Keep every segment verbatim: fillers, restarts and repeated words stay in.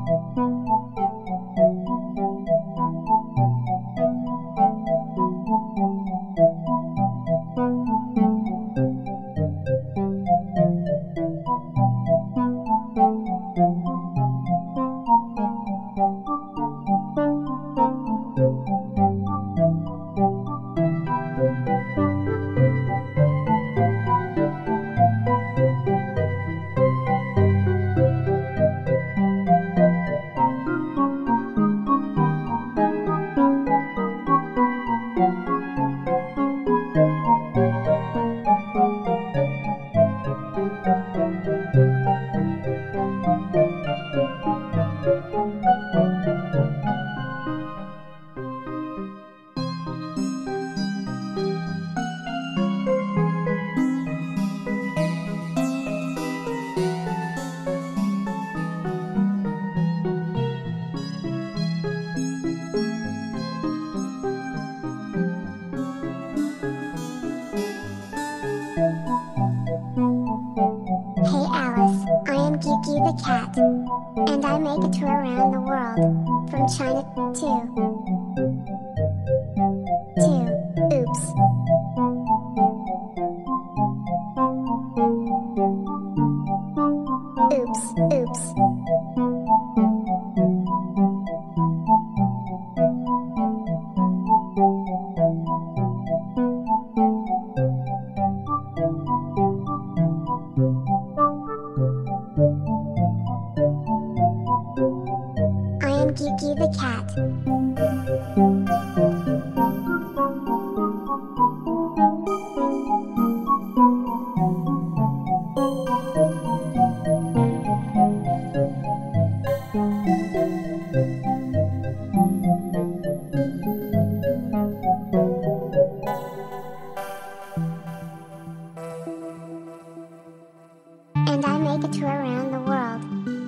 Hey Alice, I am Kiki the cat, and I make a tour around the world, from China to to oops. Oops, oops. I am Kiki the cat. And I make a tour around the world.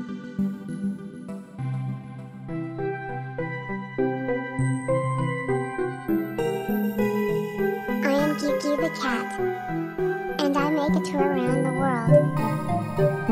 I am Kiki the cat, and I make a tour around the world.